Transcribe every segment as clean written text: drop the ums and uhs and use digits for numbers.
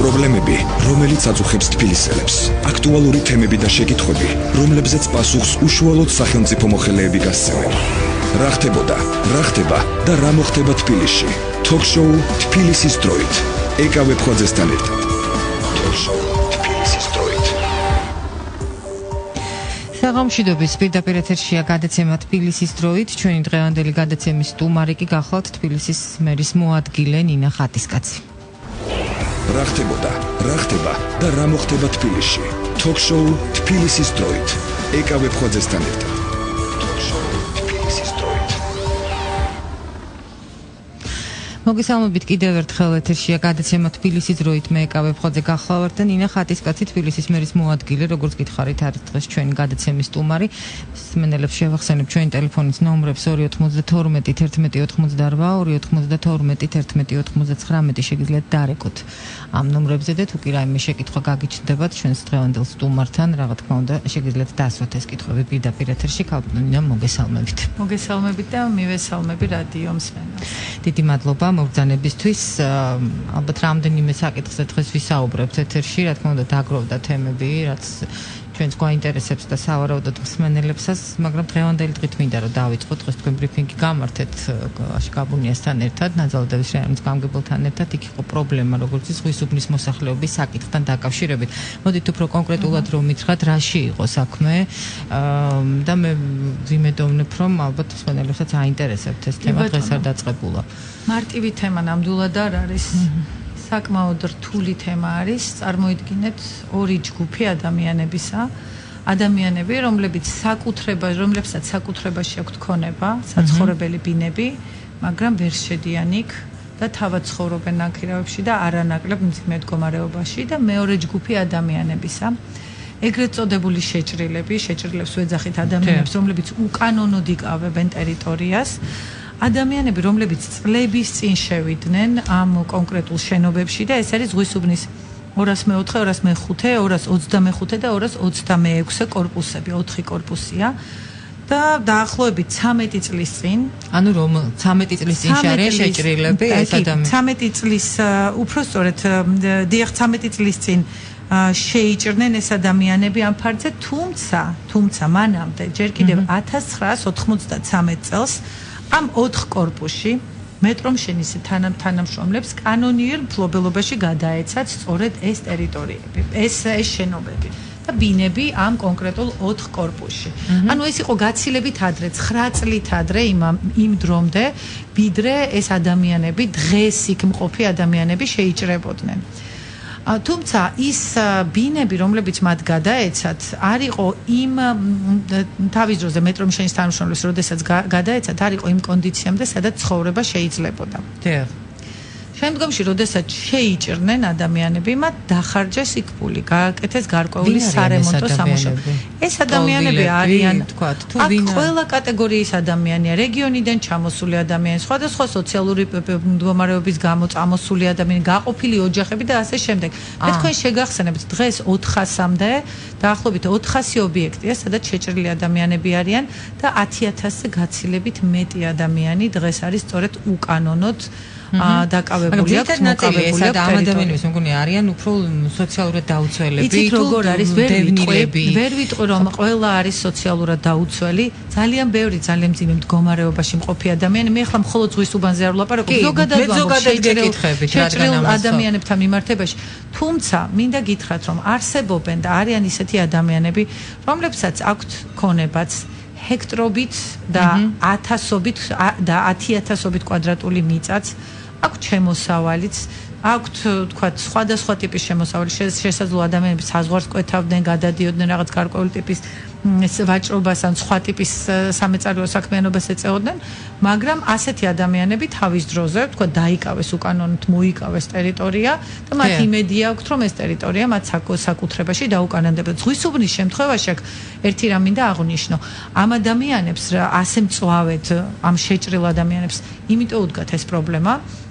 პრობლემები, რომელიც აწუხებს თბილისელებს, აქტუალური თემები და შეკითხვები, რომლებზეც პასუხს უშუალოდ სახელმწიფო მოხელეები გასცემენ. რა ხდებოდა, რა ხდება და რა მოხდება თბილისში? Talk-show თბილისის დროით. ეკა ვებხვაძესთან ერთად. Talk-show თბილისის დროით. საღამოშიდობის პირდაპირ ეთერშია გადაცემა თბილისის დროით. ჩვენი დღევანდელი გადაცემის სტუმარი კი გახლავთ თბილისის მერის მოადგილე ნინა ხატისკაცი. რა ხდებოდა, რა ხდება და რა მოხდება თბილისში? Talk-show თბილისის დროით. ეკა ვებხვაძესთან ერთად. Talk-show თბილისის დროით. მოგესალმებით კიდევ ერთხელ ეთერშია გადაცემა თბილისის დროით. მე ეკა ვებხვაძე გახლავართ და ნინა ხატისკაცი თბილისის მერის მოადგილე, როგორც გითხარით, არის დღეს ჩვენი გადაცემის სტუმარი. მსმენელებს შევახსენებ ჩვენი ტელეფონის ნომრებს 292 11 88 292 11 99 შეგიძლიათ დარეკოთ ამ ნომრებზე და თუ კი რაიმე შეკითხვა გაგიჩნდებათ ჩვენს დღევანდელ სტუმართან, რა თქმა უნდა, შეგიძლიათ დასვათ ეს კითხვები პირდაპირ ეთერში. ნინა, მოგესალმებით. მოგესალმებით და მივესალმები რადიო მსმენელს. დიდი მადლობა მოგზანებისთვის. ალბათ რამდენიმე საკითხზე დღეს ვისაუბრებთ ეთერში, რა თქმა უნდა, დაგროვდა თემები, რაც ჩვენს გვაინტერესებს და სავარაუდოდ მსმენელებსაც, მაგრამ დღევანდელი დღით მინდა რომ დავიწყოთ. დღეს თქვენ ბრიფინგი გამართეთ გაბუნიასთან ერთად, ნაძალდევის რაიონის გამგებელთან ერთად. იქ იყო პრობლემა, როგორც ის ზღვისუბნის მოსახლეობის საკითხთან დაკავშირებით. მოდით უფრო კონკრეტულად რომ მითხრათ, რაში იყო საქმე და მე ვიმედოვნებ, რომ ალბათ მსმენელებსაც აინტერესებთ ეს თემა დღეს არ დაწყებულა. მარტივი თემა ნამდვილად არ არის. საკმაოდ რთული თემა არის. წარმოიდგინეთ ორი ჯგუფი ადამიანებისა, ადამიანები, რომლებსაც საკუთრებაში აქვთ ქონება, საცხოვრებელი ბინები, მაგრამ ვერ შედიან იქ და თავად ცხოვრობენ ნაქირავებში და არანაკლებ მძიმე მდგომარეობაში და მეორე ჯგუფი ადამიანებისა, ეგრეთ წოდებული შეჭრილებს ვეძახით ადამიანებს, რომლებიც უკანონოდ იკავებენ ტერიტორიას. ადამიანები, რომლებიც წლების წინ შევიდნენ ამ კონკრეტულ შენობებში და ეს არის ზღვისუბნის 204, 205, 225 და 226 კორპუსები, 4 კორპუსია და დაახლოებით 13 წლის წინ, ანუ რომ 13 წლის წინ შარიან შეჭრილები ეს ადამიანები. 13 წლის უფრო სწორედ, დიახ, 13 წლის წინ შეიჭრნენ ეს ადამიანები ამ ფარგლზე, თუმცა მანამდე ჯერ კიდევ 1993 წელს ამ 4 კორპუსში მეტრომშენის თანამშრომლებს კანონიერ მფლობელობაში გადაეცათ სწორედ ეს ტერიტორიები, ეს შენობები და ბინები ამ კონკრეტულ 4 კორპუსში. ანუ ეს იყო გაცილებით ადრე, 9 წლით ადრე იმ დრომდე, ვიდრე ეს ადამიანები, დღეს იქ მყოფი ადამიანები შეიჭრებოდნენ. თუმცა ის ბინები, რომლებიც მათ გადაეცათ, არ იყო იმ თავის დროზე მეტრომშენის თანამშრომლებს, როდესაც გადაეცათ, არ იყო იმ კონდიციამდე, სადაც ცხოვრება შეიძლებოდა. შემდგომში, როდესაც შეიჭრნენ ადამიანები, მათ დახარჯეს იქ ფული, გააკეთეს გარკვეული სარემონტო სამუშაოები. ეს ადამიანები არიან, აქ ყველა კატეგორიის ადამიანია, რეგიონიდან ჩამოსული ადამიანები, სხვადასხვა სოციალური მდგომარეობის გამო წამოსული ადამიანები, გაყოფილი ოჯახები და ასე შემდეგ. მე თქვენ შეგახსენებთ, დღეს 400-მდე, დაახლოებით 400 ობიექტია, სადაც შეჭრილი ადამიანები არიან და 10,000-ზე გაცილებით მეტი ადამიანი დღეს არის სწორედ უკანონოდ დაკავებული აქვს, მოკავებული აქვს ამ ადამიანების, მეგონი, არიან უფრო სოციალურად დაუცველები. იცით როგორ არის, ვერ ვიტყვი რომ ყველა არის სოციალურად დაუცველი, ძალიან ბევრი, ძალიან მძიმე მდგომარეობაში მყოფი ადამიანი. მე ახლა მხოლოდ ზღვისუბანზე არ ვლაპარაკობ, ზოგადად შეჭრილ ადამიანებთან მიმართებაში. თუმცა მინდა გითხრათ, რომ არსებობენ და არიან ისეთი ადამიანები, რომლებსაც აქვთ ქონებაც ჰექტრობით და 10,000-ობით კვადრატული მიწაც, აქვთ შემოსავალიც, აქვთ თქვათ სხვადასხვა ტიპის შემოსავალი, შესაძლოა ადამიანები საზღვარს კვეთავდნენ, გადადიოდნენ რაღაც გარკვეული ტიპის ვაჭრობას ან სხვა ტიპის სამეწარეო საქმიანობას ეწეოდნენ, მაგრამ ასეთი ადამიანები თავის დროზე, თქვათ, დაიკავეს უკანონოდ, მოიკავეს ტერიტორია და მათ იმედია აქვთ, რომ ეს ტერიტორია მათ საკუთრებაში დაუკანონდებოდა. ზღვისუბნის შემთხვევაში აქ ერთი რამ მინდა აღვნიშნო. ამ ადამიანებს ასე მწვავედ, ამ შეჭრილ ადამიანებს, იმიტომ უდგათ ეს პრობლემა,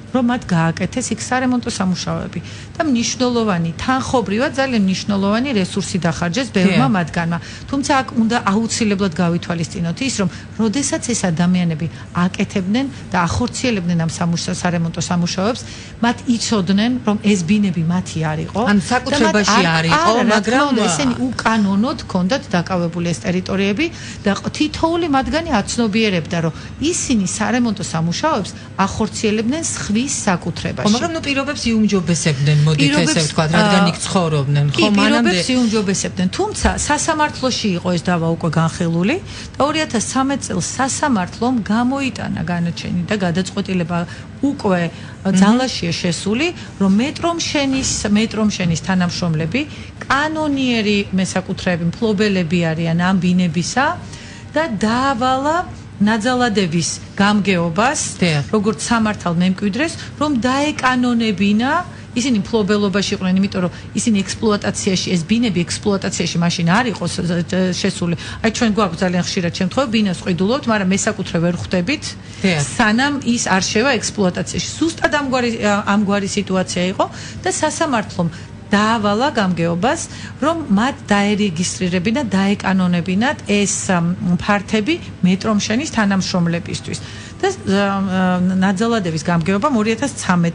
რომ მათ გააკეთეს იქ სარემონტო სამუშაოები და მნიშვნელოვანი თანხობრივად ძალიან მნიშვნელოვანი რესურსი დახარჯეს ბევრმა მათგანმა. თუმცა აქ უნდა აუცილებლად გავითვალისწინოთ ის, რომ როდესაც ეს ადამიანები აკეთებდნენ და ახორციელებდნენ ამ სარემონტო სამუშაოებს, მათ იცოდნენ, რომ ეს ბინები მათი არ იყო. ან საკუთრებაში არ იყო, მაგრამ ესენი უკანონოდ ჰქონდათ დაკავებული ეს ტერიტორიები და თითოეული მათგანი აცნობიერებდა, რომ ისინი სარემონტო სამუშაოებს ახორციელებდნენ სხვის საკუთრებაში. მაგრამ ნუ პირობებს იუმჯობესებდნენ, მოდით ესე ვთქვათ, რადგან იქ ცხოვრობდნენ, ხო, პირობებს იუმჯობესებდნენ. თუმცა სასამართლოში იყო ეს დავა უკვე განხილული და 2013 წელს სასამართლომ გამოიტანა განაჩენი და გადაწყვეტილება უკვე ძალაშია შესული, რომ მეტრომშენის თანამშრომლები კანონიერი მესაკუთრეები, მფლობელები არიან ამ ბინებისა და დაავალა ნაძალადების გამგეობას, როგორც სამართალ მემკვიდრეს, რომ დაეკანონებინა, ისინი მფლობელობაში იყვნენ, იმიტომ რომ ისინი ექსპლუატაციაში, ეს ბინები ექსპლუატაციაში მაშინ არ იყოს შესული. აი ჩვენ გვაქვს ძალიან ხშირად შემთხვევა, ბინას ყიდულობთ, მაგრამ მესაკუთრე ვერ ხვდებით, სანამ ის არ შევა ექსპლუატაციაში. ზუსტად ამგვარი სიტუაცია იყო და სასამართლომ დაავალა გამგეობას, რომ მათ დაერეგისტრირებინათ, დაეკანონებინათ ეს ფართები მეტრომშენის თანამშრომლებისთვის. და ნაძალადების გამგეობამ 2013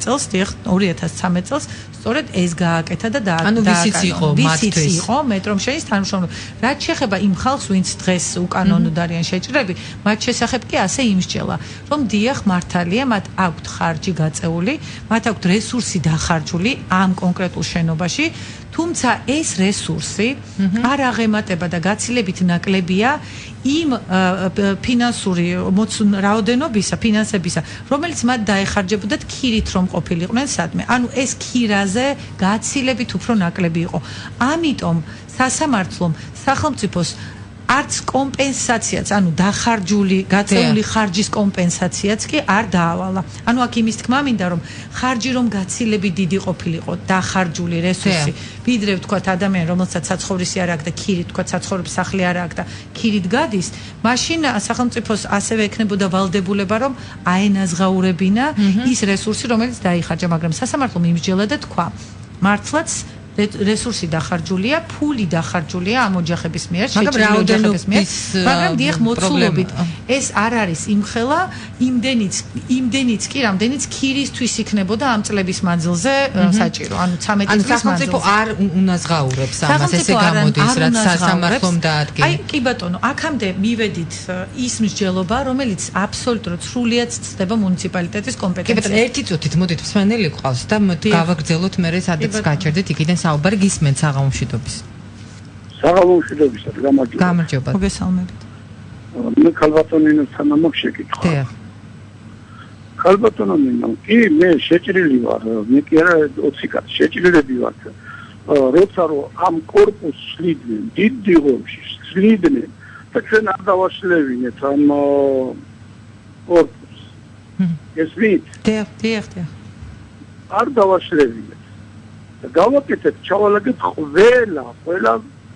წელს სწორედ ეს გააკეთა და ვიცით იყო მეტრომშენის თანამშრომლები. რაც შეეხება იმ ხალხს, ვინც დღეს უკანონოდ არიან შეჭრილები, მათ შესახებ კი ასე იმსჯელა, რომ დიახ, მართალია, მათ აქვთ ხარჯი გაწეული, მათ აქვთ რესურსი დახარჯული ამ კონკრეტულ შენობაში, თუმცა ეს რესურსი არ აღემატება და გაცილებით ნაკლებია იმ ფინანსური რაოდენობისა, ფინანსებისა, რომელიც მათ დაეხარჯებოდათ ქირით რომ ყოფილიყვნენ სადმე. ანუ ეს ქირაზე გაცილებით უფრო ნაკლები იყო. ამიტომ სასამართლომ სახელმწიფოს არც კომპენსაციაც, ანუ დახარჯული, გაწეული ხარჯის კომპენსაციაც კი არ დაავალა. ანუ აქ იმის თქმა მინდა, რომ ხარჯი რომ გაცილებით დიდი ყოფილიყო, დახარჯული რესურსი, ვიდრე ვთქვათ ადამიანი, რომელსაც საცხოვრისი არ აქვს და ქირით, ვთქვათ საცხოვრების სახლი არ აქვს და ქირით გადის, მაშინ სახელმწიფოს ასევე ექნებოდა ვალდებულება, რომ აენაზღაურებინა ის რესურსი, რომელიც დაიხარჯა, მაგრამ სასამართლომ იმსჯელა და თქვა, მართლაც რესურსი დახარჯულია, ფული დახარჯულია ამ ოჯახების მიერ, შეჭრილი ოჯახების მიერ, მაგრამ დიახ მოცულობით ეს არ არის იმხელა, იმდენიც კი, რამდენიც ქირისთვის იქნებოდა ამ წლების მანძილზე საჭირო, ანუ 13 წლის მანძილზე. სახელმწიფო არ უნაზღაურებს ამას, ესე გამოდის, რაც სასამართლომ დაადგინა. აი, კი ბატონო, აქამდე მივედით ის მსჯელობა, რომელიც აბსოლუტურად სრულიად ცდება მუნიციპალიტეტის კომპეტენციაზე. კი ბატონო, ერთი წუთით მოდით მსმენელი გყავს და გავაგრძელოთ მერე სადაც გაჩერდით იქიდან საუბარი გისმენთ საღამომშვიდობის. საღამომშვიდობისა, გამარჯობა. მოგესალმებით. მე ქალბატონინებთან ამაქვს შეკითხვა. დიახ. ქალბატონინო, კი მე შეჭრილი ვარ, მე კი არა 20 კაცი შეჭრილები ვარ. როცა რომ ამ კორპუსს სვლიდნენ, დიდ დიღომში სვლიდნენ და ჩვენ არ დავაშლევინეთ ამ კორპუსს. ესმით? დიახ. არ დავაშლევინეთ. გავაკეთეთ, ჩავალაგეთ ყველა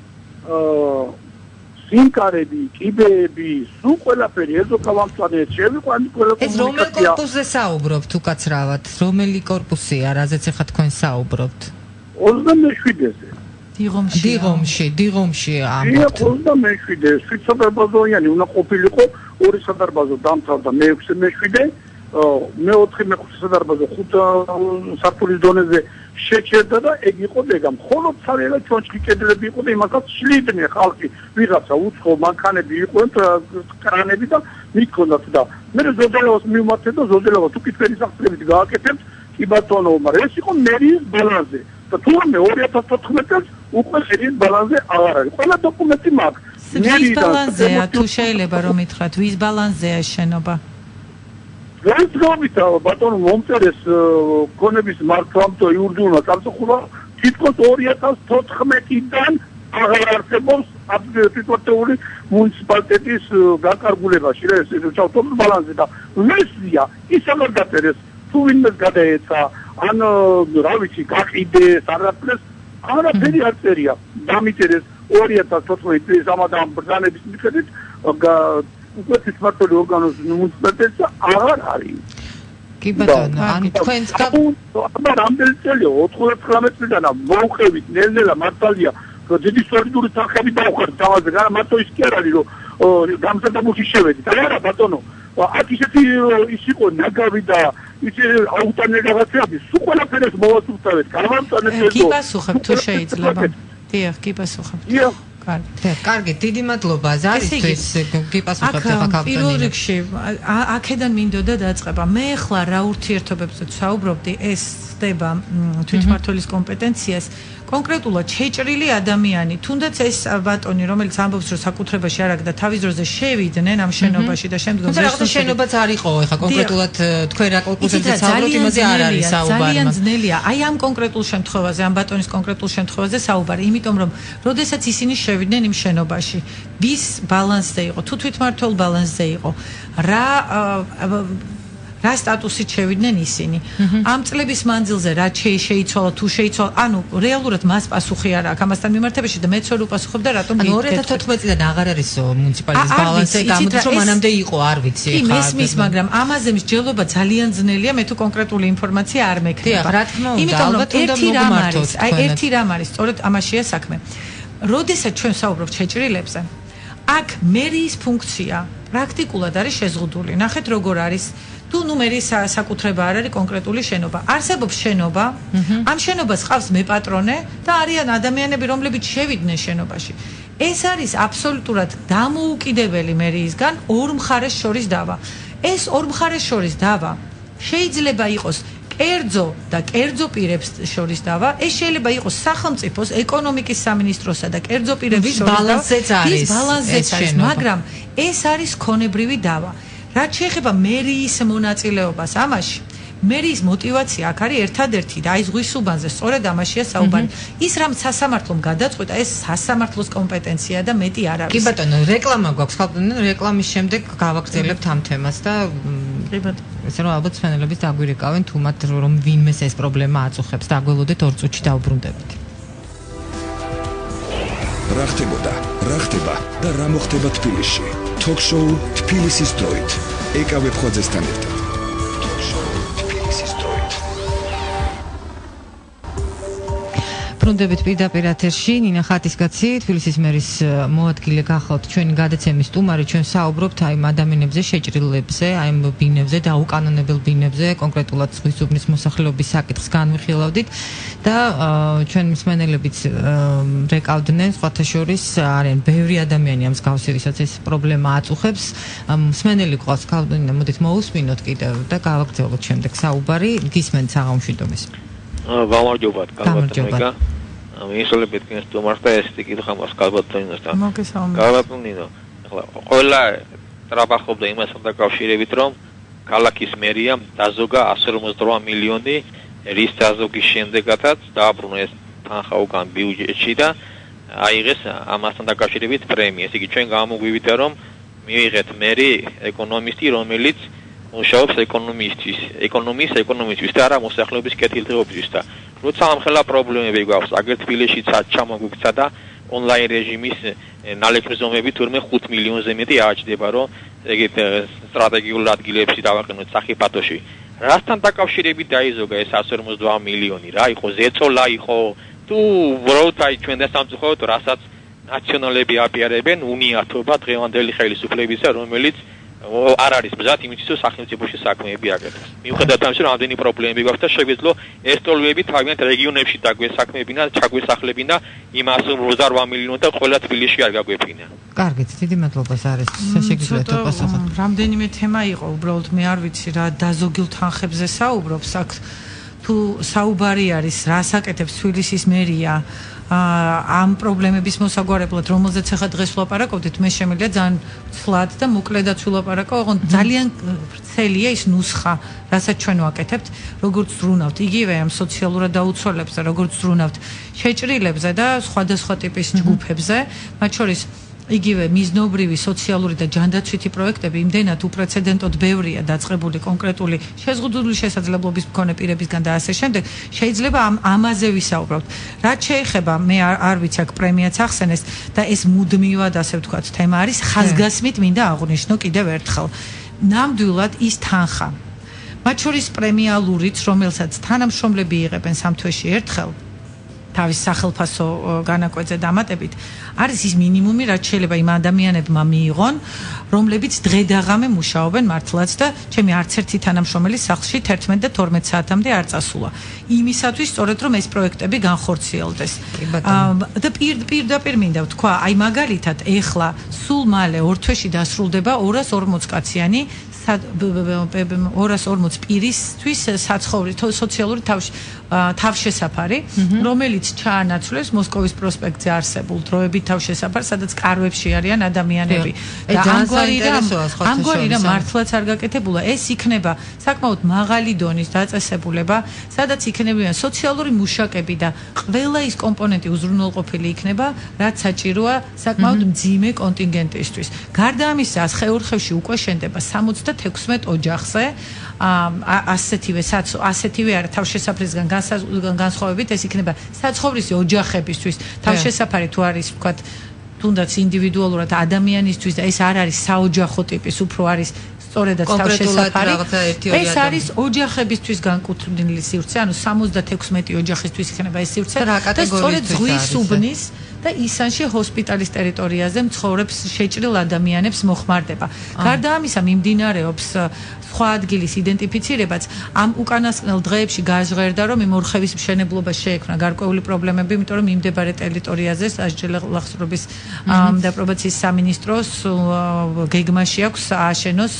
სინკარები, კიბეები, სულ ყველაფერი, ეზოქავამწვანეებს შევიყვანთ ყველა კომუნიკაცია. ეს რომელ კორპუსზე საუბრობთ უკაცრავად? რომელი კორპუსია, რაზეც ახლა თქვენ საუბრობთ? 27-ზე. დიღომში ამბობთ. 27-ზე, 7 სადარბაზოიანი უნდა ყოფილიყო, 2 სადარბაზო დამთავრდა, მე-6 მე-7, მე-4 მე-5 სადარბაზო 5 სართულის დონეზე შეჩერდა და ეგ იყო დეგა. მხოლოდ ცალ-ცალ ჩონჩხი კედლები იყო და იმასაც შლიდნენ ხალხი. ვიღაცა უცხო მანქანები იყვნენ, კრანები და მიქონდათ და მე ზოდელავას მივმართე და ზოდელავა თუ კითხვების აღწერებით გააკეთებთ, კი ბატონო, მაგრამ ეს იყო მერიის ბალანსზე. და თუმცა 2014 წელს უკვე მერიის ბალანსზე აღარ არის. ყველა დოკუმენტი მაქვს. ვის ბალანსზეა თუ შეიძლება რომ ითხრათ, ვის ბალანსზეა ეს შენობა? ეს გავითა ბატონო მომწერეს კონების მართლამტო იურდიულმა სამსახურმა თითქოს 2014-დან აღარ არსებობს აბსოლუტური მუნიციპალიტეტის განკარგულებაში ეს ჩავთვალოთ ბალანსზე და ლესია ის აღარ გაწერეს თუ ვინმეს გადაეცა ან რა ვიცი გაყიდეს არაფერს არაფერი არ წერია დამიწერეს 2014 წლის ამადამ ბრძანების მიხედვით უკვე თითქმის ორგანოს მუნიციპალიტეტს აღარ არის. კი ბატონო, ანუ თქვენს აბა რამდენი წელია 99 წლიდან მოვხევით ნელ-ნელა მართალია რომ დიდი სოლიდური თანხები დავხართ თავაზე რა მარტო ის კი არ არის რომ გამზადებული შევედით არა ბატონო აქ ისეთი ის იყო ნაგავი და ისე აუტანე რაღაცები სულ ყველაფერს მოვასწრებთ გამამწანეთ კი პასუხებ თუ შეიძლება დიახ კი პასუხებ კარგი, დიდი მადლობა ზარისთვის გიპასუხებთ ახლა კაპიტანი. პირველ რიგში აქედან მინდოდა დაწყება. მე ახლა რა ურთიერთობებზე ვსაუბრობდი, ეს ხდება თვითმმართველის კომპეტენციას. კონკრეტულად შეჭრილი ადამიანი, თუნდაც ეს ბატონი, რომელიც ამბობს, რომ საკუთრებაში არ აქვს და თავის დროზე შევიდნენ ამ შენობაში და შემდგომ რაღაცა შენობაც არ იყო, ეხლა კონკრეტულად თქვენ რა კონკრეტულად საუბრობთ, იმაზე არ არის საუბარი. ძალიან ძნელია. აი ამ კონკრეტულ შემთხვევაზე, ამ ბატონის კონკრეტულ შემთხვევაზე საუბარი, იმიტომ რომ როდესაც ისინი შევიდნენ იმ შენობაში, ვის ბალანსზე იყო, თუ თვითმმართველ ბალანსზე იყო, რა სტატუსით შევიდნენ ისინი. ამ წლების მანძილზე რა შეიცვალა, თუ შეიცვალა, ანუ რეალურად მას პასუხი არ აქვს ამასთან მიმართებაში და მეც ვერ უპასუხობ და რატომ ანუ 2014 წლიდან აღარ არის მუნიციპალიტეტის ბალანსი, გამოდის რომ მანამდე იყო, არ ვიცი ხა. კი, მესმის, მაგრამ ამაზე მსჯელობა ძალიან ძნელია, მე თუ კონკრეტული ინფორმაცია არ მექნება. რა თქმა უნდა, ალბათ უნდა მოგმართოთ. აი ერთი რამ არის, სწორედ ამაშია საქმე. როდესაც ჩვენ საუბრობთ შეჭრილებზე, აქ მერიის ფუნქცია პრაქტიკულად არის შეზღუდული. ნახეთ როგორ არის თუ ნუმერის საკუთრება არ არის კონკრეტული შენობა. არსებობს შენობა, ამ შენობას ყავს მეპატრონე და არიან ადამიანები, რომლებიც შევიდნენ შენობაში. ეს არის აბსოლუტურად დამოუკიდებელი მერიისგან ორ მხარეს შორის დავა. ეს ორ მხარეს შორის დავა შეიძლება იყოს კერძო და კერძო პირებს შორის დავა, ეს შეიძლება იყოს სახელმწიფოს ეკონომიკის სამინისტროსა და კერძო პირების შორის ბალანსზეც არის, მაგრამ ეს არის ქონებრივი დავა. რაც შეეხება მერიის მონაწილეობას ამაში, მერიის мотиваცია აქ არის ერთადერთი და აი ზღვის უბანზე სწორედ ამაშია საუბარი. ის რამ სასამართლომ გადაწყვეტა, ეს სასამართლოს კომპეტენცია და მეტი არ არის. კი ბატონო, რეკლამა გვაქვს, ხალხთან რეკლამის შემდეგ გავაგრძელებთ ამ თემას და ესე რომ ალბათ სვენელების დაგვირეკავენ თუ მათ რომ ვინმეს ეს პრობლემა აწუხებს და აგველოდეთ 2 წუთში დავბრუნდებით. რა ხდებოდა, რა ხდება და რა მოხდება თბილისში? Talk-show თბილისის დროით. ეკავებ ხვაძესთან ერთად. Talk-show თბილისის დროით. ბრუნდებით პირდაპირ ეთერში, ნინა ხატისკაცი, თბილისის მერის მოადგილე გახალთ ჩვენი გადაცემის სტუმარი, ჩვენ საუბრობთ აი ადამიანებზე, შეჭრილებზე, აი ბინებზე და უკანონებელ ბინებზე, კონკრეტულად ზღვის უბნის მოსახლეობის საკითხს განვიხილავდით და ჩვენ მსმენელებიც რეკავდნენ, სხვათა შორის არიან ბევრი ადამიანი ამ მსგავსი, ვისაც ეს პრობლემა აწუხებს. მსმენელი ყავს, ქალბატონი, მოდით მოусმინოთ კიდევ და გავაგრძელოთ შემდეგ საუბარი, გისმენთ საღამოშვიდობის. გამარჯობათ, კალბატონიკა. მისულებით კიდევ სტუმარს და ეს კითხვა მას კალბატონინოს და კალბატონინო. ახლა ყველა ტრაბახობდა იმასთან დაკავშირებით, რომ ქალაქის მერიამ დაზოგა 158 მილიონი რის დაზოგის შემდეგაც დააბრუნა ეს თანხა უკან ბიუჯეტში და აიღეს ამასთან დაკავშირებით პრემია. ესე იგი ჩვენ გამოგვივიდა რომ მივიღეთ მერი ეკონომისტი, რომელიც მუშაობს ეკონომისტის და არა მოსახლეობის კეთილდღეობისთვის და როცა ამხელა პრობლემები გვაქვს, აგერ თბილისშიც ჩამოგვიქცა და ონლაინ რეჟიმის ნალექმზომები თურმე 5 მილიონზე მეტი ააჩდება, რომ ეგეთ სტრატეგიულ ადგილებში დავაყენოთ სახიფათოში. რასთან დაკავშირებით დაიზოგა ეს 152 მილიონი? რა იყო? ზეწოლა იყო? თუ უბრალოდ აი ჩვენ და სამწუხაროდ რასაც ნაციონალები აპირებენ უნიათობა დღევანდელი ხელისუფლებისა, რომელიც არ არის მზად იმისთვის, რომ სახელმწიფოში საქმეები აკეთოს. მიუხედავად ამისა, რომ ამდენი პრობლემები გვაქვს და შეგვეძლო ეს ტოლოები თავიანთ რეგიონებში დაგვესაქმებინა, ჩაგვესახლებინა იმ 188 მილიონი და ყველა თბილისში არ გაგვეფინა. კარგით, დიდი მადლობა ზარისთვის. შეგიძლიათ უპასუხოთ. რამდენიმე თემა იყო, უბრალოდ მე არ ვიცი რა დაზოგილ თანხებზე საუბრობს აქ თუ საუბარი არის რას აკეთებს თბილისის მერია ამ პრობლემების მოსაგვარებლად, რომელზეც ახლა დღეს ვლაპარაკობდით, მე შემიძლია ძალიან ცლად და მოკლედაც ვლაპარაკო, ოღონდ ძალიან ვრცელია ის ნუსხა, რასაც ჩვენ ვაკეთებთ, როგორც ზრუნავთ იგივე ამ სოციალურად დაუცველებზე, როგორც ზრუნავთ შეჭრილებზე და სხვადასხვა ტიპის ჯგუფებზე, მათ შორის იგივე მიზნობრივი სოციალური და ჯანდაცვითი პროექტები იმდენად უპრეცედენტოდ ბევრია დაწყებული კონკრეტული შეზღუდული შესაძლებლობის მქონე პირებისგან და ასე შემდეგ, შეიძლება ამაზე ვისაუბროთ. რაც შეეხება, მე არ ვიცი აქ პრემიაც ახსენეს და ეს მუდმივად ასე ვთქვათ თემა არის, ხაზგასმით მინდა აღვნიშნო კიდევ ერთხელ. ნამდვილად ის თანხა მათ შორის პრემიალურიც, რომელსაც თანამშრომლები იღებენ 3 თვეში ერთხელ თავის სახელფასო განაკვეთზე დამატებით, არის ის მინიმუმი, რაც შეიძლება იმ ადამიანებმა მიიღონ, რომლებიც დღე და ღამე მუშაობენ მართლაც და ჩემი არც ერთი თანამშრომელი სახლში 11 და 12 საათამდე არ წასულა. იმისათვის სწორედ რომ ეს პროექტები განხორციელდეს. და პირდაპირ მინდა ვთქვა, აი მაგალითად ეხლა სულ მალე 2 თვეში დასრულდება 240 კაციანი 240 პირისთვის საცხოვრი სოციალური თავშესაფარი, რომელიც ჩაანაცვლებს მოსკოვის პროსპექტზე არსებულ დროებით თავშესაფარს, სადაც კარვებში არიან ადამიანები. და ამგვარი რა მართლაც არ გაკეთებულა, ეს იქნება საკმაოდ მაღალი დონის დაწესებულება, სადაც იქნებიან სოციალური მუშაკები და ყველა ის კომპონენტი უზრუნველყოფილი იქნება, რაც საჭიროა საკმაოდ მძიმე კონტინგენტისთვის. გარდა ამისა, ხეურხევში უკვე შენდება 76 ოჯახზე ასეთივე არა თავშესაფრისგან განსხვავებით ეს იქნება საცხოვრისი ოჯახებისთვის თავშესაფარი თუ არის ვთქვათ თუნდაც ინდივიდუალურად ადამიანისთვის და ეს არ არის საოჯახო ტიპის უფრო არის სწორედაც თავშესაფარი ეს არის ოჯახებისთვის განკუთვნილი სივრცე ანუ 76 ოჯახისთვის იქნება ეს სივრცე და სწორედ ზღვის უბნის და ისანში ჰოსპიტალის ტერიტორიაზე მცხოვრებს შეჭრილ ადამიანებს მოხმარდება. გარდა ამისა მიმდინარეობს სხვა ადგილის იდენტიფიცირებაც ამ უკანასკნელ დღეებში გაჟღერდა რომ იმ ორხევის მშენებლობა შეექმნა გარკვეული პრობლემები, იმიტომ რომ მიმდებარე ტერიტორიაზე სასჯელახსრობის და პრობაციის სამინისტროს გეგმაში აქვს ააშენოს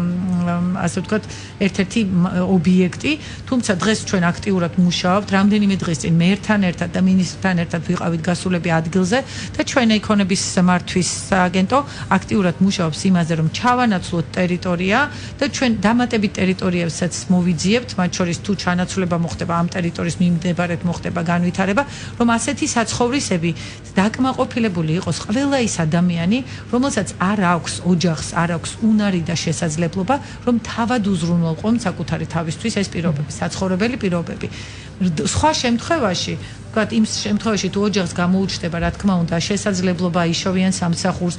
ასე ვთქვათ ერთ-ერთი ობიექტი, თუმცა დღეს ჩვენ აქტიურად მუშაობთ, რამდენიმე დღის წინ მერთან ერთად და მინისტრთან ერთად ვიყავით გასულები ადგილზე და ჩვენ ეკონომიკის მართვის სააგენტო აქტიურად მუშაობს იმაზე რომ ჩავანაცვლოთ ტერიტორია და ჩვენ დამატებით ტერიტორიებსაც მოვიძიებთ, მათ შორის თუ ჩანაცვლება მოხდება ამ ტერიტორიის მიმდებარედ მოხდება განვითარება, რომ ასეთი საცხოვრისები დაკმაყოფილებული იყოს ყველა ის ადამიანი, რომელსაც არ აქვს ოჯახს, არ აქვს უნარი და შესაძლებლობა, რომ თავად უზრუნველყონ საკუთარი თავისთვის ეს პირობები, საცხოვრებელი პირობები. სხვა შემთხვევაში, ვთქვათ, იმ შემთხვევაში თუ ოჯახს გამოუჩნდება, რა თქმა უნდა, შესაძლებლობა იშოვიან სამსახურს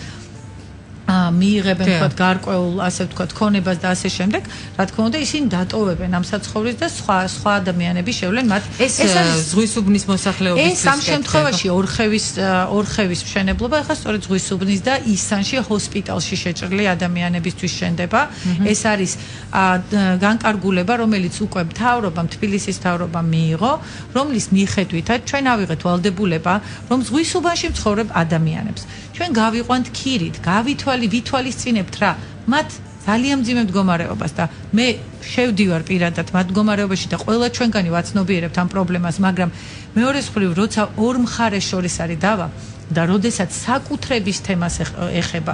მიიღებენ თქვათ გარკვეულ ასე ვთქვათ ქონებას და ასე შემდეგ, რა თქმა უნდა ისინი დატოვებენ ამ საცხოვრის და სხვა ადამიანები შევლენ მათ. ეს ზღვის უბნის მოსახლეობის ეს ამ შემთხვევაში ორხევის მშენებლობა ახლა სწორედ ზღვის უბნის და ისანში ჰოსპიტალში შეჭრილი ადამიანებისთვის შენდება. ეს არის განკარგულება, რომელიც უკვე მთავრობამ, თბილისის მთავრობამ მიიღო, რომლის მიხედვითაც ჩვენ ავიღეთ ვალდებულება, რომ ზღვის უბანში მცხოვრებ ადამიანებს ჩვენ გავიყვანთ ქირით, ვითვალისწინებთ რა, მათ ძალიან მძიმე მდგომარეობას და მე შევდივარ პირადად მათ მდგომარეობაში და ყველა ჩვენგანი ვაცნობიერებთ ამ პრობლემას, მაგრამ მეორე მხრივ, როცა ორ მხარეს შორის არის დავა და როდესაც საკუთრების თემას ეხება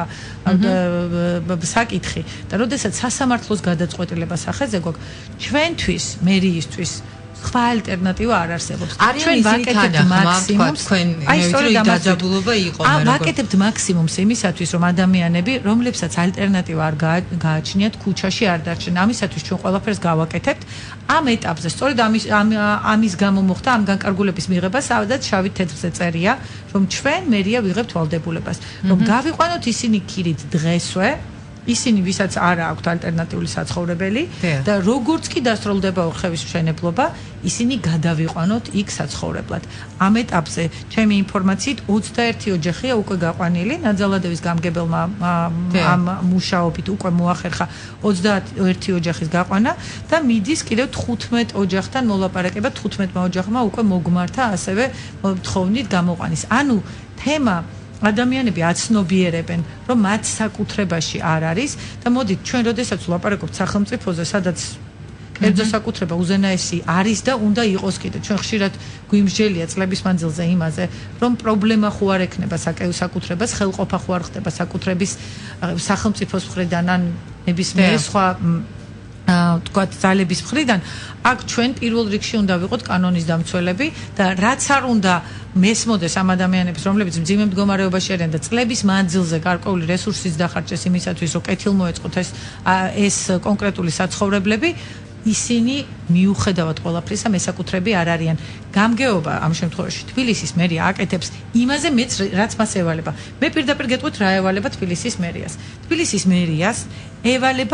საკითხი და როდესაც სასამართლოს გადაწყვეტილებას ახეზე გვაქვს, ჩვენთვის, მერიისთვის სხვა ალტერნატივა არ არსებობს. ჩვენ ვაკეთებთ მაქსიმუმს, აი სწორედ დაძაბულობა იყო, ვაკეთებთ მაქსიმუმს იმისათვის, რომ ადამიანები, რომლებსაც ალტერნატივა არ გააჩნიათ, ქუჩაში არ დარჩნენ. ამისათვის ჩვენ ყველაფერს გავაკეთებთ. ამ ეტაპზე, სწორედ ამის გამო მოხდა ამ განკარგულების მიღება, სადაც შავი თეთრზე წერია, რომ ჩვენ მერია ვიღებთ ვალდებულებას, რომ გავიყვანოთ ისინი ქირით დღესვე ისინი ვისაც არ აქვთ ალტერნატიული საცხოვრებელი და როგორც კი დასრულდება ორხევის მშენებლობა, ისინი გადავიყვანოთ იქ საცხოვრებლად. ამ ეტაპზე ჩემი ინფორმაციით 21 ოჯახია უკვე გაყვანილი, ნაძალადევის გამგებელმა ამ მუშაობით უკვე მოახერხა 21 ოჯახის გაყვანა და მიდის კიდევ 15 ოჯახთან მოლაპარაკება, 15 ოჯახმა უკვე მოგმართა ასევე თხოვნით გამოყვანის. ანუ თემა ადამიანები აცნობიერებენ, რომ მათ საკუთრებაში არ არის და მოდით ჩვენ როდესაც ვლაპარაკობთ სახელმწიფოზე, სადაც კერძო საკუთრება უზენაესი არის და უნდა იყოს კიდე. ჩვენ ხშირად გვიმსჯელია წლების მანძილზე იმაზე, რომ პრობლემა ხო არ ექნება საკუთრებას, ხელყოფა ხო არ ხდება საკუთრების სახელმწიფოს მხრიდან ან ნებისმიერი სხვა თქვათ ძალების მხრიდან, აქ ჩვენ პირველ რიგში უნდა ვიყოთ კანონის დამცველები და რაც არ უნდა მესმოდეს ამ ადამიანებს, რომლებიც მძიმე მდგომარეობაში არიან და წლების მანძილზე გარკვეული რესურსის დახარჯეს იმისათვის, რომ კეთილმოეწყოთ ეს კონკრეტული საცხოვრებლები, ისინი მიუხედავად ყველაფრისა მესაკუთრები არ არიან. გამგეობა ამ შემთხვევაში თბილისის მერია აკეთებს იმაზე მეც რაც მას ევალება. მე პირდაპირ გეტყვით რა ევალება თბილისის მერიას. თბილისის მერიას ევალება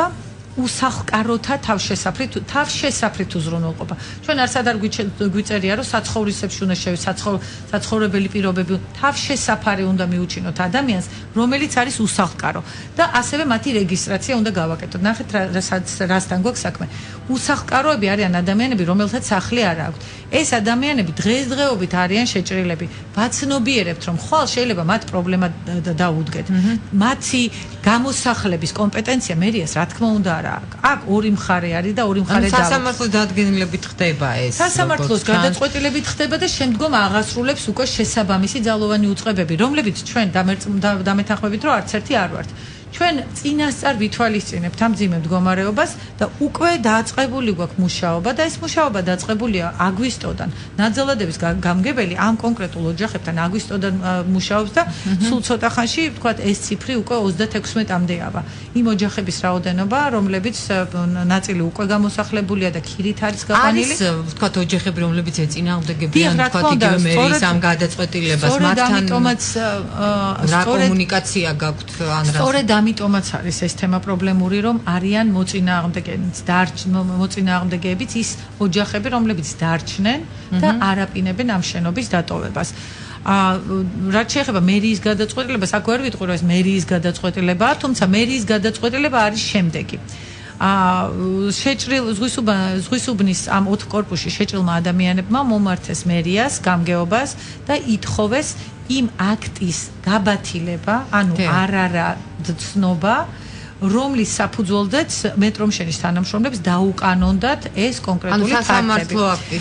უსახლკაროთა თავშესაფრით უზრუნველყოფა. ჩვენ არც არ გვიწერია, რომ საცხოვრისებში უნდა საცხოვრებელი პირობები თავშესაფარი უნდა მიუჩინოთ ადამიანს, რომელიც არის უსახლკარო და ასევე მათი რეგისტრაცია უნდა გავაკეთოთ. ნახეთ რასთან გვაქვს საქმე. უსახლკაროები არიან ადამიანები, რომელთაც სახლი არ აქვთ. ეს ადამიანები დღესდღეობით არიან შეჭრილები. ვაცნობიერებთ, რომ ხვალ შეიძლება მათ პრობლემა დაუდგეთ. მათი გამოსახლების კომპეტენცია მერიას რა თქმა უნდა არა აქვს. აქ ორი მხარე არის და ორი მხარე დავა. სასამართლოს დადგენილებით ხდება ეს. სასამართლოს გადაწყვეტილებით ხდება და შემდგომ აღასრულებს უკვე შესაბამისი ძალოვანი უწყებები, რომლებიც ჩვენ დამეთანხმებით, რომ არც ერთი არ ვართ. ჩვენ წინასწარ ვითვალისწინებთ ამ ძიმე მდგომარეობას და უკვე დაწყებული გვაქვს მუშაობა და ეს მუშაობა დაწყებულია აგვისტოდან. ნაძალადების გამგებელი ამ კონკრეტულ ოჯახებთან აგვისტოდან მუშაობს და სულ ცოტა ხანში, ვთქვათ, ეს ციფრი უკვე 36-მდე ავა. იმ ოჯახების რაოდენობა, რომლებიც ნაწილი უკვე გამოსახლებულია და ქირით არის გაყვანილი. არის, ვთქვათ, ოჯახები, რომლებიც ეწინააღმდეგებიან, ვთქვათ, იგივე მერის ამ გადაწყვეტილებას, მათთან რა კომუნიკაცია გაქვთ ან რა ამიტომაც არის ეს თემა პრობლემური, რომ არიან მოწინააღმდეგეებიც ის ოჯახები, რომლებიც დარჩნენ და არაპირებენ ამ შენობის დატოვებას. რაც შეეხება მერიის გადაწყვეტილებას, აქ ვერ ვიტყვი, რომ ეს მერიის გადაწყვეტილებაა, თუმცა მერიის გადაწყვეტილება არის შემდეგი. ზღვისუბნის ამ 4 კორპუსში შეჭრილმა ადამიანებმა მომართეს მერიას გამგეობას და ითხოვეს იმ აქტის გაბათილება, ანუ არარა ცნობა, რომლის საფუძველზეც მეტრომშენის თანამშრომლებს დაუკანონდათ ეს კონკრეტული ფაქტები.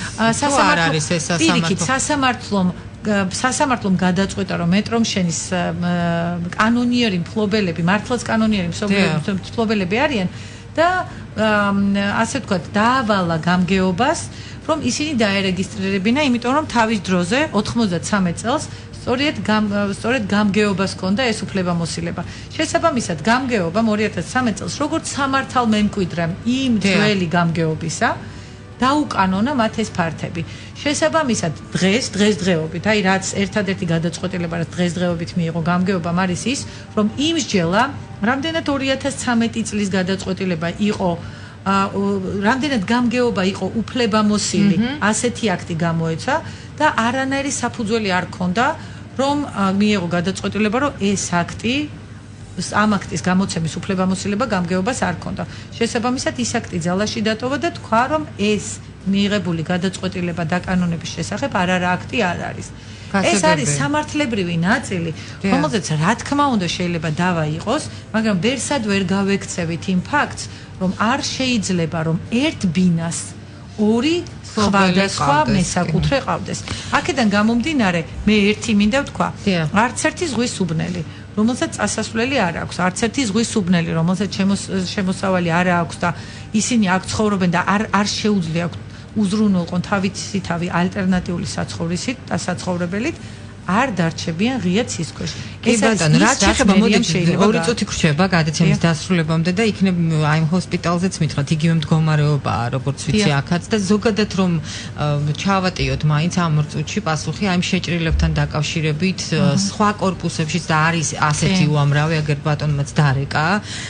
სასამართლომ გადაწყვეტა, რომ მეტრომშენის კანონიერი მფლობელები, მართლაც კანონიერი მფლობელები არიან და ასე ვთქვათ, დაავალა გამგეობას, რომ ისინი დაერეგისტრირებინა, იმიტომ რომ თავის დროზე 93 წელს სწორედ გამგეობას ჰქონდა ეს უფლებამოსილება. შესაბამისად, გამგეობამ 2013 წელს როგორც სამართალმემკვიდრემ იმ ძველი გამგეობისა დაუკანონა მათ ეს ფართები. შესაბამისად, დღესდღეობით, აი რაც ერთადერთი გადაწყვეტილება, რაც დღესდღეობით მიიღო გამგეობამ არის ის, რომ იმსჯელა, რამდენად 2013 წლის გადაწყვეტილება იყო რამდენად გამგეობა იყო უფლებამოსილი, ასეთი აქტი გამოეცა და არანაირი საფუძველი არ ჰქონდა, რომ მიიღო გადაწყვეტილება, რომ ეს აქტი ამ აქტის გამოცემის უფლებამოსილება გამგეობას არ ჰქონდა. შესაბამისად, ის აქტი ძალაში დატოვა და თქვა, რომ ეს მიიღებული გადაწყვეტილება დაკანონების შესახებ არარა აქტი არ არის. ეს არის სამართლებრივი ნაწილი, რომელზეც რა თქმა უნდა შეიძლება დავა იყოს, მაგრამ ვერსად ვერ გავექცევით იმ ფაქტს, რომ არ შეიძლება, რომ ერთ ბინას ორი სხვადასხვა მესაკუთრე ყავდეს. აქედან გამომდინარე, მე ერთი მინდა ვთქვა, არც ერთი ზღვის სუბნელი, რომელსაც წასასვლელი არ აქვს, არც ერთი ზღვის სუბნელი, რომელსაც შემოსავალი არ აქვს და ისინი აქ ცხოვრობენ და არ შეუძლია უზრუნველყონ თავი ალტერნატიული საცხოვრისით და საცხოვრებელით, არ დარჩებიან ღია ცის ქვეშ. ეს რაც შეეხება მოდით 2 წუთი გრჩება გადაცემის დასრულებამდე და იქნებ აი ჰოსპიტალზეც მითხრათ იგივე მდგომარეობაა, როგორც ვიცი აქაც და ზოგადად რომ ჩავატიოთ მაინც ამ წუთში პასუხი აი შეჭრილებთან დაკავშირებით სხვა კორპუსებშიც და არის ასეთი უამრავი, აგერ ბატონმაც დარეკა,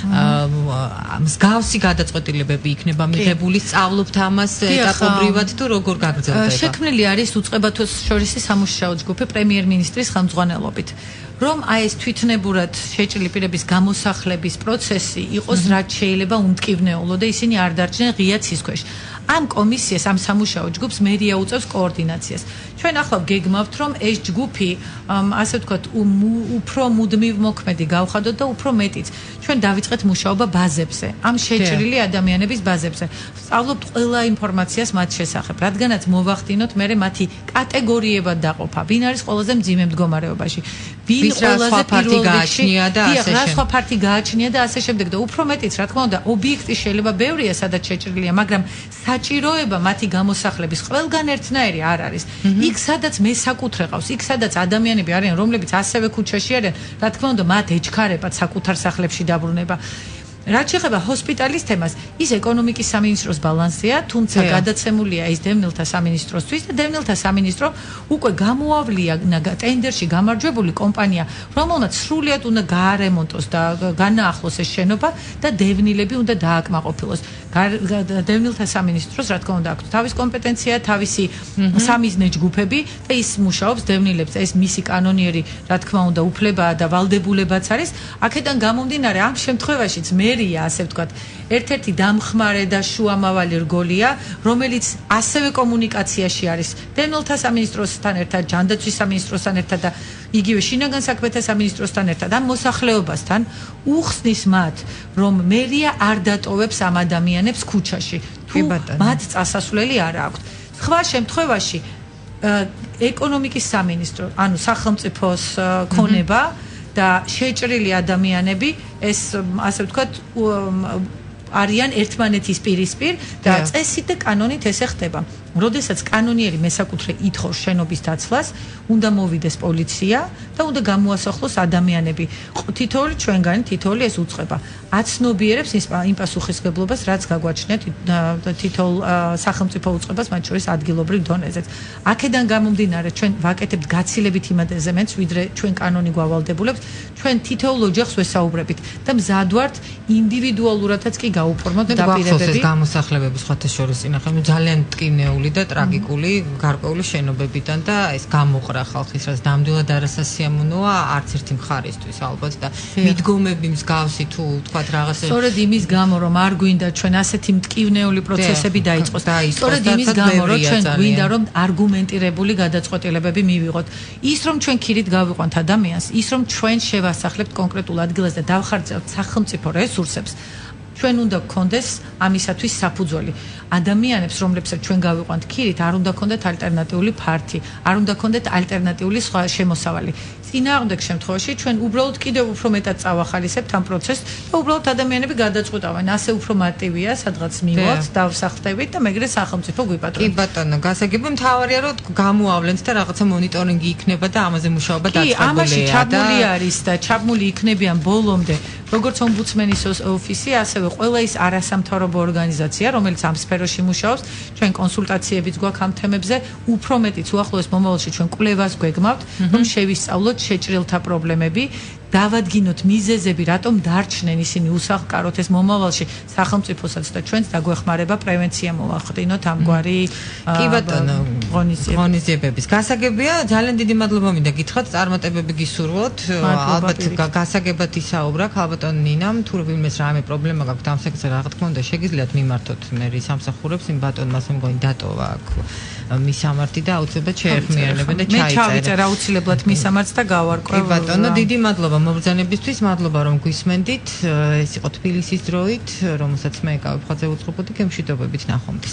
მსგავსი გადაწყვეტილებები იქნება მიღებული, სწავლობთ ამას ეტაპობრივად თუ როგორ გაგრძელდება? შექმნილი არის უწყებათა შორისი სამუშაო ჯგუფი პრემიერ-მინისტრის ხელმძღვანელობით. რომ აი ეს თვითნებურად შეჭრილი პირების გამოსახლების პროცესი იყოს რაც შეიძლება უმტკივნეულო და ისინი არ დარჩნენ ღია ცის ქვეშ. ამ კომისიას, ამ სამუშაო ჯგუფს მერია უწევს კოორდინაციას. ჩვენ ახლა გეგმავთ, რომ ეს ჯგუფი, ასე ვთქვათ, უფრო მუდმივ მოქმედი გავხადოთ და უფრო მეტიც. ჩვენ დავიწყეთ მუშაობა ბაზებზე, ამ შეჭრილი ადამიანების ბაზებზე. სწავლობთ ყველა ინფორმაციას მათ შესახებ, რადგანაც მოვახდინოთ მე მათი კატეგორიებად დაყოფა. ვინ არის ყველაზე მძიმე მდგომარეობაში? ვინ ყველაზე პირველ გააჩნია და ასე შემდეგ. სხვა ფართი გააჩნია და ასე შემდეგ და უფრო მეტიც, რა თქმა უნდა, ობიექტი შეიძლება ბევრია, სადაც შეჭრილია, მაგრამ საჭიროება მათი გამოსახლების ყველგან ერთნაირი არ არის. იქ სადაც მესაკუთრე ყავს, იქ სადაც ადამიანები არიან, რომლებიც ასევე ქუჩაში არიან, რა თქმა უნდა, მათ ეჩქარებათ საკუთარ სახლებში დაბრუნება. რაც შეეხება ჰოსპიტალის თემას, ის ეკონომიკის სამინისტროს ბალანსია, თუმცა გადაცემულია ის დევნილთა სამინისტროსთვის და დევნილთა სამინისტრო უკვე გამოავლია ტენდერში გამარჯვებული კომპანია, რომელმაც სრულად უნდა გაარემონტოს და განაახლოს ეს შენობა და დევნილები უნდა დააკმაყოფილოს. დევნილთა სამინისტროს, რა თქმა უნდა, აქვს თავის კომპეტენცია, თავისი სამიზნე ჯგუფები და ის მუშაობს დევნილებს. ეს მისი კანონიერი, რა თქმა უნდა, უფლებაა და ვალდებულებაც არის. აქედან გამომდინარე, ამ შემთხვევაშიც მერია, ასე ვთქვათ, ერთ-ერთი დამხმარე და შუამავალი რგოლია, რომელიც ასევე კომუნიკაციაში არის დევნილთა სამინისტროსთან ერთად, ჯანდაცვის სამინისტროსთან ერთად და იგივე შინაგან საქმეთა სამინისტროსთან ერთად ამ მოსახლეობასთან უხსნის მათ, რომ მერია არ დატოვებს ამ ადამიანებს ქუჩაში, თუ მათ წასასვლელი არ აქვთ. სხვა შემთხვევაში ეკონომიკის სამინისტრო, ანუ სახელმწიფოს ქონება და შეჭრილი ადამიანები, ეს ასე ვთქვათ, არიან ერთმანეთის პირისპირ და წესით და კანონით ესე ხდება. როდესაც კანონიერი მესაკუთრე ითხოვს შენობის დაცლას, უნდა მოვიდეს პოლიცია და უნდა გამოასახლოს ადამიანები. თითოეული ჩვენგანი თითოეული ეს უწყება. აცნობიერებს იმ პასუხისმგებლობას, რაც გაგვაჩნიათ თითოეულ სახელმწიფო უწყებას, მათ შორის ადგილობრივ დონეზეც. აქედან გამომდინარე, ჩვენ ვაკეთებთ გაცილებით იმადაზე მეც, ვიდრე ჩვენ კანონი გვავალდებულებს, ჩვენ თითოეულ ოჯახს ვესაუბრებით და მზად ვართ ინდივიდუალურადაც კი გავუფორმოთ დაპირებები. გამოსახლებები სხვათა შორის წინახე, ძალიან ტკივნეული და ტრაგიკული გარკვეული შენობებიდან და ეს გამოყრა ხალხის, რაც ნამდვილად არასასიამოვნოა არც ერთი მხარისთვის ალბათ და მიდგომები მსგავსი თუ თქვათ რაღაცა. სწორედ იმის გამო, რომ არ გვინდა ჩვენ ასეთი მტკივნეული პროცესები დაიწყოს. სწორედ იმის გამო, რომ ჩვენ გვინდა რომ არგუმენტირებული გადაწყვეტილებები მივიღოთ. ის რომ ჩვენ ქირით გავიყვანთ ადამიანს, ის რომ ჩვენ შევასახლებთ კონკრეტულ ადგილას და დავხარჯავთ სახელმწიფო რესურსებს, ჩვენ უნდა გქონდეს ამისათვის საფუძველი. ადამიანებს, რომლებსაც ჩვენ გავიყვანთ ქირით, არ უნდა გქონდეთ ალტერნატიული ფართი, არ უნდა გქონდეთ ალტერნატიული სხვა შემოსავალი. წინააღმდეგ შემთხვევაში ჩვენ უბრალოდ კიდევ უფრო მეტად წავახალისებთ ამ პროცესს და უბრალოდ ადამიანები გადაწყვეტავენ, ასე უფრო მარტივია, სადღაც მივოთ, დავსახტებით და მეგრე სახელმწიფო გვიპატრონებს. კი ბატონო, გასაგები მთავარია რომ გამოავლენთ და რაღაცა მონიტორინგი იქნება და ამაზე მუშაობა დაწყებულია. კი, ამაში ჩაბმული არის და ჩაბმული იქნებიან ბოლომდე, როგორც ომბუდსმენის ოფისი, ასევე ყველა ის არასამთავრობო ორგანიზაცია, რომელიც ამ სფეროში მუშაობს, ჩვენ კონსულტაციებიც გვაქვს ამ თემებზე, უფრო მეტიც უახლოეს მომავალში ჩვენ კვლევას გვეგმავთ, რომ შევისწავლოთ შეჭრილთა პრობლემები, დავადგინოთ მიზეზები, რატომ დარჩნენ ისინი უსახლკაროდ ეს მომავალში სახელმწიფოსაც და ჩვენც დაგვეხმარება პრევენცია მოვახდინოთ ამგვარი კი ბატონო ღონისძიებების. გასაგებია, ძალიან დიდი მადლობა მინდა გითხრათ, წარმატებები გისურვოთ. ალბათ გასაგებად ისაუბრა ქალბატონ ნინამ, თუ ვინმეს რამე პრობლემა გაქვთ ამ საკითხზე, რა თქმა უნდა, შეგიძლიათ მიმართოთ მერის სამსახურებს, იმ ბატონმა მგონი დატოვა აქ მისამართი და აუცილებლად შეეხმიანებენ და ჩაიწერენ. მე ჩავიწერ აუცილებლად მისამართს და გავარკვევ. კი ბატონო, დიდი მადლობა მობრძანებისთვის, მადლობა რომ გვისმენდით. ეს იყო თბილისის დროით, რომელსაც მე გავიფხაზე უწყობოდი გემშვიდობებით ნახვამდის.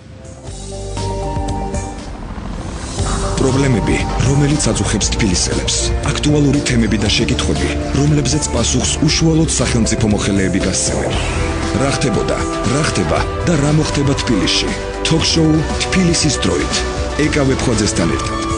პრობლემები, რომელიც აწუხებს თბილისელებს, აქტუალური თემები და შეკითხვები, რომლებზეც პასუხს უშუალოდ სახელმწიფო მოხელეები გასცემენ. რა ხდებოდა, რა ხდება და რა მოხდება თბილისში? Talk show თბილისის დროით. ეკა ვებხვაძესთან ერთად.